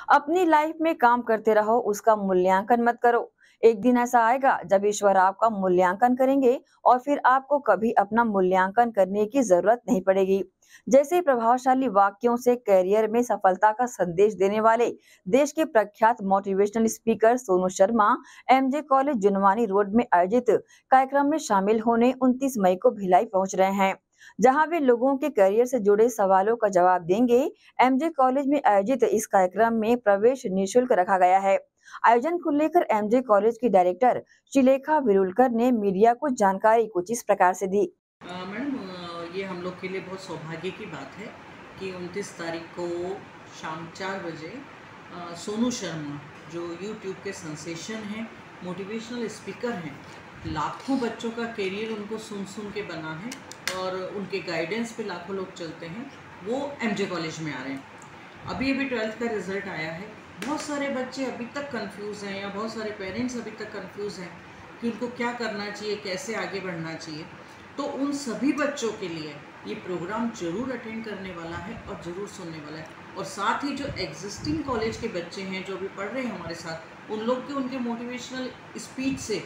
अपनी लाइफ में काम करते रहो, उसका मूल्यांकन मत करो। एक दिन ऐसा आएगा जब ईश्वर आपका मूल्यांकन करेंगे और फिर आपको कभी अपना मूल्यांकन करने की जरूरत नहीं पड़ेगी। जैसे प्रभावशाली वाक्यों से करियर में सफलता का संदेश देने वाले देश के प्रख्यात motivational speaker Sonu Sharma MJ college Junwani road में आयोजित कार्यक्रम में शामिल होने 29 मई को भिलाई पहुंच रहे हैं, जहां वे लोगों के करियर से जुड़े सवालों का जवाब देंगे। एमजे कॉलेज में आयोजित इस कार्यक्रम में प्रवेश निःशुल्क रखा गया है। आयोजन को लेकर एमजे कॉलेज की डायरेक्टर श्रीलेखा विरुलकर ने मीडिया को जानकारी कुछ इस प्रकार से दी। मैडम, ये हम लोग के लिए बहुत सौभाग्य की बात है कि 29 तारीख को शाम 4 बजे सोनू शर्मा जो यूट्यूब के सेंसेशन हैं, मोटिवेशनल स्पीकर हैं, लाखों बच्चों का करियर उनको सुन सुन के बना है और उनके गाइडेंस पे लाखों लोग चलते हैं, वो एमजे कॉलेज में आ रहे हैं। अभी अभी 12th का रिज़ल्ट आया है। बहुत सारे बच्चे अभी तक कंफ्यूज हैं या बहुत सारे पेरेंट्स अभी तक कंफ्यूज हैं कि उनको क्या करना चाहिए, कैसे आगे बढ़ना चाहिए। तो उन सभी बच्चों के लिए ये प्रोग्राम ज़रूर अटेंड करने वाला है और ज़रूर सुनने वाला है। और साथ ही जो एग्जिस्टिंग कॉलेज के बच्चे हैं जो अभी पढ़ रहे हैं हमारे साथ, उन लोग के उनके मोटिवेशनल स्पीच से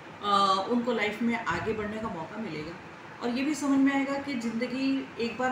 उनको लाइफ में आगे बढ़ने का मौका मिलेगा। और ये भी समझ में आएगा कि ज़िंदगी एक बार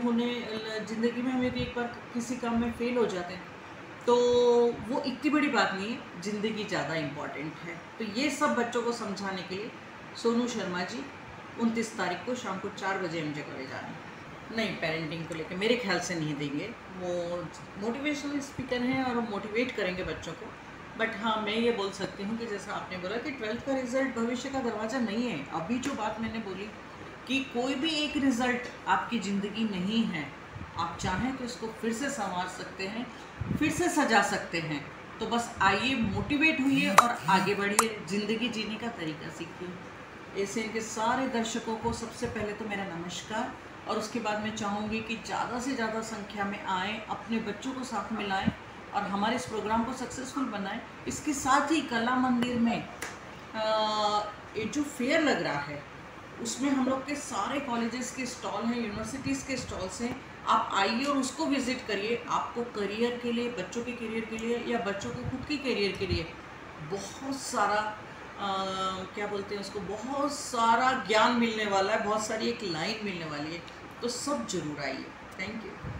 ज़िंदगी में हम यदि एक बार किसी काम में फ़ेल हो जाते हैं तो वो इतनी बड़ी बात नहीं है, ज़िंदगी ज़्यादा इम्पॉर्टेंट है। तो ये सब बच्चों को समझाने के लिए सोनू शर्मा जी 29 तारीख को शाम को 4 बजे एमजे कॉलेज आ रहे हैं। नहीं, पेरेंटिंग को लेकर मेरे ख्याल से नहीं देंगे। वो मोटिवेशनल स्पीकर हैं और वो मोटिवेट करेंगे बच्चों को। बट हाँ, मैं ये बोल सकती हूँ कि जैसा आपने बोला कि 12th का रिज़ल्ट भविष्य का दरवाज़ा नहीं है। अभी जो बात मैंने बोली कि कोई भी एक रिज़ल्ट आपकी ज़िंदगी नहीं है। आप चाहें तो इसको फिर से संवार सकते हैं, फिर से सजा सकते हैं। तो बस आइए, मोटिवेट होइए और आगे बढ़िए, ज़िंदगी जीने का तरीका सीखिए। एशियन के सारे दर्शकों को सबसे पहले तो मेरा नमस्कार, और उसके बाद मैं चाहूँगी कि ज़्यादा से ज़्यादा संख्या में आएँ, अपने बच्चों को साथ में लाएँ और हमारे इस प्रोग्राम को सक्सेसफुल बनाएं। इसके साथ ही कला मंदिर में ये जो फेयर लग रहा है उसमें हम लोग के सारे कॉलेजेस के स्टॉल हैं, यूनिवर्सिटीज़ के स्टॉल्स हैं। आप आइए और उसको विज़िट करिए। आपको करियर के लिए, बच्चों के करियर के लिए या बच्चों के खुद के करियर के लिए बहुत सारा क्या बोलते हैं उसको, बहुत सारा ज्ञान मिलने वाला है, बहुत सारी एक लाइन मिलने वाली है। तो सब जरूर आइए। Thank you.